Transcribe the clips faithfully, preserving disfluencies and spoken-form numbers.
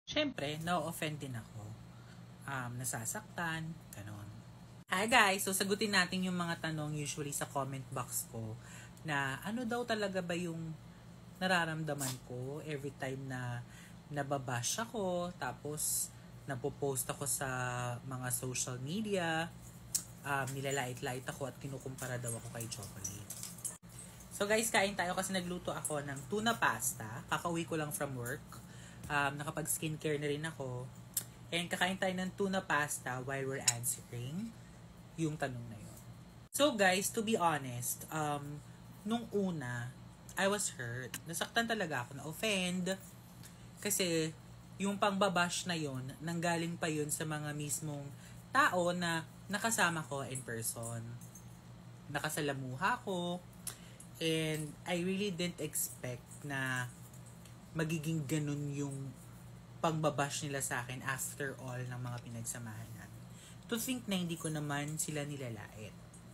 Siyempre, na-offend din ako. Um, nasasaktan, ganon. Hi guys! So, sagutin natin yung mga tanong usually sa comment box ko na ano daw talaga ba yung nararamdaman ko every time na nababash ako, tapos napopost ako sa mga social media, um, nilalait-lait ako at kinukumpara daw ako kay Chocolate. So guys, kain tayo kasi nagluto ako ng tuna pasta. Kakauwi ko lang from work. Um, nakapag skincare na rin ako. And kakain tayo ng tuna pasta while we're answering yung tanong na yun. So guys, to be honest, um, nung una, I was hurt. Nasaktan talaga ako, na-offend. Kasi yung pangbabash na yun, nanggaling pa yun sa mga mismong tao na nakasama ko in person. Nakasalamuha ko. And I really didn't expect na magiging ganun yung pangbabash nila sa akin after all ng mga pinagsamahan namin. To think na hindi ko naman sila nilalait.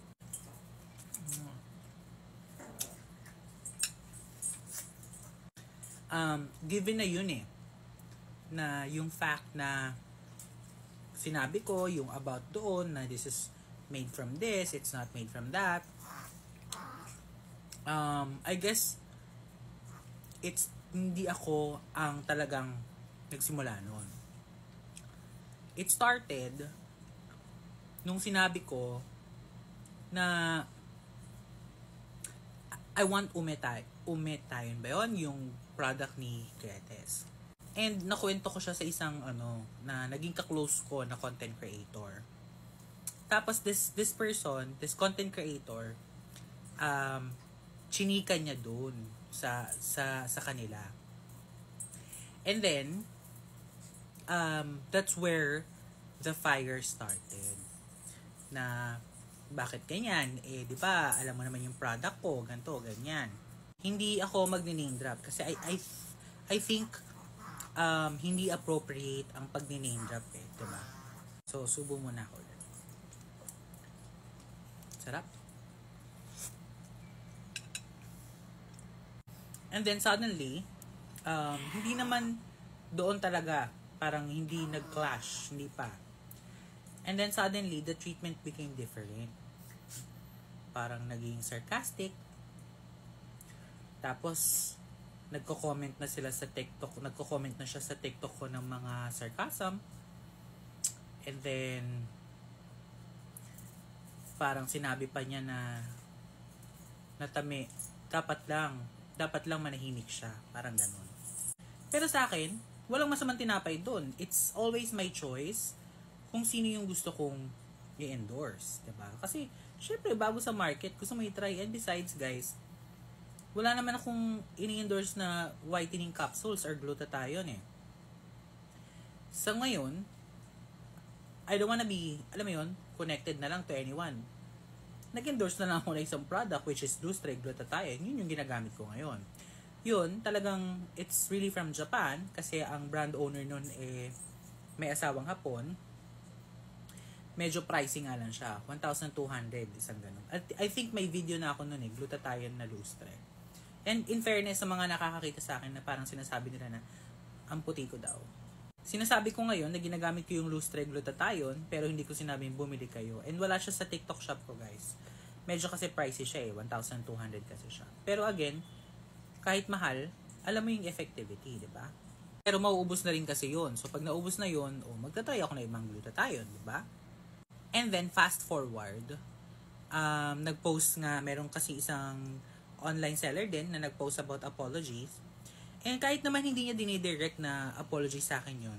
Um, given na yun eh, na yung fact na sinabi ko, yung about doon, na this is made from this, it's not made from that. Um, I guess, it's, hindi ako ang talagang nagsimula noon. It started nung sinabi ko na I want umetay. Umetayon ba yun? Yung product ni Cretes. And nakuwento ko siya sa isang ano, na naging ka-close ko na content creator. Tapos this this person, this content creator, um, chinika niya doon sa sa sa kanila. And then um that's where the fire started. Na bakit ganyan? Eh, di ba, alam mo naman yung product ko, ganito, ganyan. Hindi ako mag-name drop kasi I I I think um hindi appropriate ang pag-name drop eh, di ba? So, subo muna ako ulit. Sarap. And then suddenly, um, hindi naman doon talaga, parang hindi nag-clash, hindi pa. And then suddenly, the treatment became different. Parang naging sarcastic. Tapos, nagko-comment na sila sa TikTok, nagko-comment na siya sa TikTok ko ng mga sarcasm. And then, parang sinabi pa niya na, natami, dapat lang, dapat lang manahimik siya. Parang ganun. Pero sa akin, walang masamang tinapay doon. It's always my choice kung sino yung gusto kong i-endorse. Diba? Kasi, syempre, bago sa market, gusto mo i-try. And besides, guys, wala naman akong ini-endorse na whitening capsules or glutathione eh. Sa ngayon, I don't wanna be, alam mo yun, connected na lang to anyone. Nag-endorse na lang ako na isang product which is Lustre Glutathione. Yun yung ginagamit ko ngayon. Yun, talagang it's really from Japan kasi ang brand owner nun eh may asawang Hapon. Medyo pricey nga lang siya. one thousand two hundred, isang ganun. At I think may video na ako nun eh, Glutathione na Lustre. And in fairness sa mga nakakakita sa akin na parang sinasabi nila na ang puti ko daw. Sinasabi ko ngayon na ginagamit ko yung Lustre Glutathione pero hindi ko sinabing bumili kayo. And wala siya sa TikTok shop ko, guys. Medyo kasi pricey siya eh. one thousand two hundred kasi siya. Pero again, kahit mahal, alam mo yung effectivity, di ba? Pero mauubos na rin kasi yun. So pag naubos na yun, oh, magtatry ako na ibang Glutathione, di ba? And then fast forward, um, nag-post nga, meron kasi isang online seller din na nag-post about apologies. And kahit naman hindi niya dinidirect na apology sa akin yun,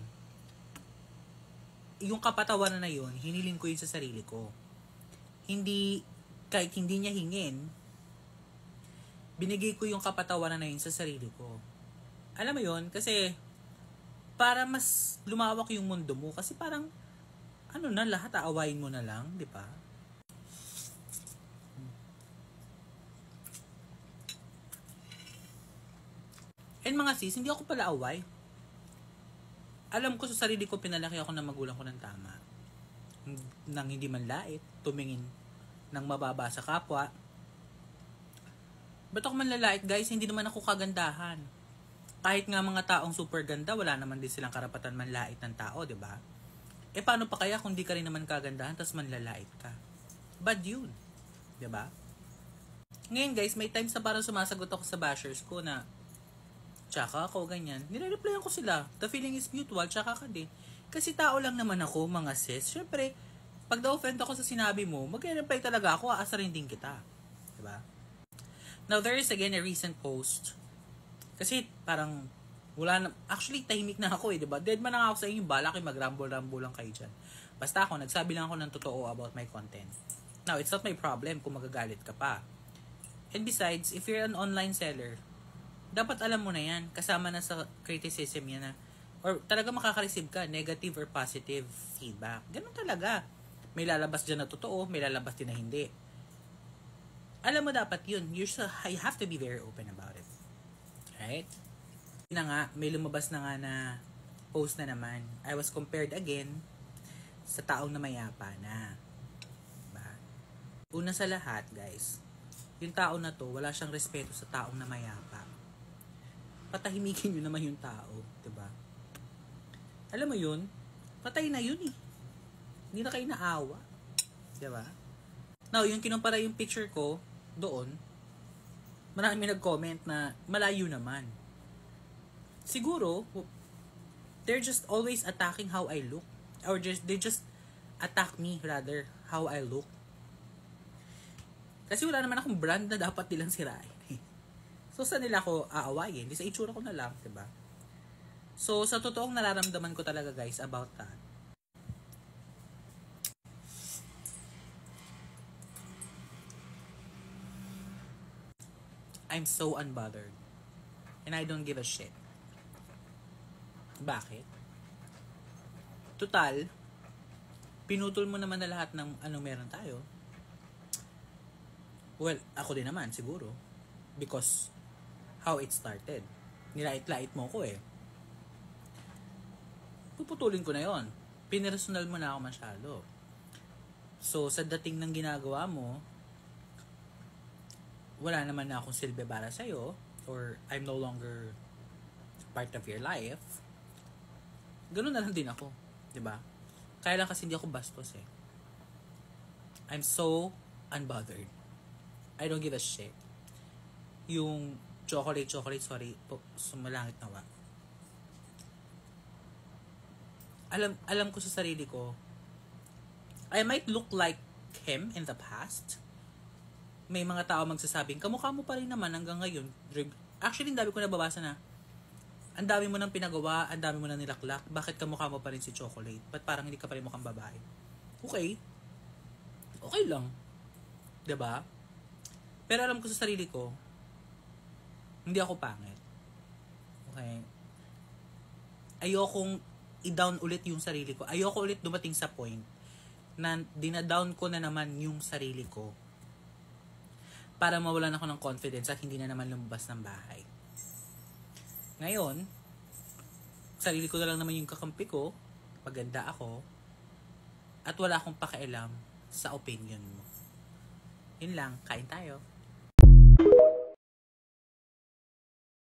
yung kapatawaran na yun, hiniling ko yun sa sarili ko. Hindi, kahit hindi niya hingin, binigay ko yung kapatawaran na yun sa sarili ko. Alam mo yun, kasi para mas lumawak yung mundo mo, kasi parang, ano na, lahat aawain mo na lang, di ba? And mga sis, hindi ako pala away. Alam ko sa sarili ko, pinalaki ako ng magulang ko ng tama. Nang hindi man lait, tumingin ng mababa sa kapwa. Ba't ako man lalait, guys? Hindi naman ako kagandahan. Kahit nga mga taong super ganda, wala naman din silang karapatan manlait ng tao, di ba? Eh paano pa kaya kung di ka rin naman kagandahan tapos manlalait ka? Bad yun. Di ba? Ngayon guys, may times na parang sumasagot ako sa bashers ko na tsaka ako, ganyan. Nire-replyan ko sila. The feeling is mutual, tsaka ka din. Kasi tao lang naman ako, mga sis. Siyempre, pag na-offend ako sa sinabi mo, mag-reply talaga ako, aasarin din kita. Diba? Now, there is again a recent post. Kasi parang, wala na, actually, tahimik na ako eh, diba? Dead man na ako sa inyo, bala kayo mag-rumble-rumble lang kayo dyan. Basta ako, nagsabi lang ako ng totoo about my content. Now, it's not my problem kung magagalit ka pa. And besides, if you're an online seller, dapat alam mo na yan, kasama na sa criticism yan na, or talaga makaka-receive ka, negative or positive feedback. Ganun talaga. May lalabas dyan na totoo, may lalabas din na hindi. Alam mo dapat yun. You, should, you have to be very open about it. Right? Yun na nga, may lumabas na nga na post na naman. I was compared again sa taong na mayapa na. Diba? Una sa lahat, guys, yung tao na to, wala siyang respeto sa taong na mayapa. Patahimikin nyo naman yung tao. Diba? Alam mo yun? Patay na yun eh. Hindi na kayo naawa. Diba? Now, yung kinumpara yung picture ko doon, marami nag-comment na malayo naman. Siguro, they're just always attacking how I look. Or just, they just attack me rather, how I look. Kasi wala naman akong brand na dapat nilang sirain. So, saan nila ako aawayin? Di sa itsura ko na lang, diba? So, sa totoong nararamdaman ko talaga, guys, about that. I'm so unbothered. And I don't give a shit. Bakit? Total, pinutol mo naman na lahat ng anong meron tayo. Well, ako din naman, siguro. Because, how it started. Nilait-lait mo ko eh. Puputulin ko na yon. Pinersonal mo na ako masyado. So, sa dating ng ginagawa mo, wala naman na akong silbi para sa'yo, or I'm no longer part of your life. Ganun na lang din ako. Diba? Kaya lang kasi hindi ako bastos eh. I'm so unbothered. I don't give a shit. Yung chocolate, chocolate, sorry, po, sumalangit na wa. Alam, alam ko sa sarili ko, I might look like him in the past. May mga tao magsasabing, kamukha mo pa rin naman hanggang ngayon. Actually, ang dami ko nababasa na, ang dami mo nang pinagawa, ang dami mo nang nilaklak, bakit kamukha mo pa rin si Chocolate? Ba't parang hindi ka pa rin mukhang babae? Okay. Okay lang. Diba? Pero alam ko sa sarili ko, hindi ako pangit. Okay? Ayokong i-down ulit yung sarili ko. Ayoko ulit dumating sa point na dinadown ko na naman yung sarili ko para mawalan ako ng confidence at hindi na naman lumabas ng bahay. Ngayon, sarili ko na lang naman yung kakampi ko, maganda ako, at wala akong pakialam sa opinion mo. Yun lang, kain tayo.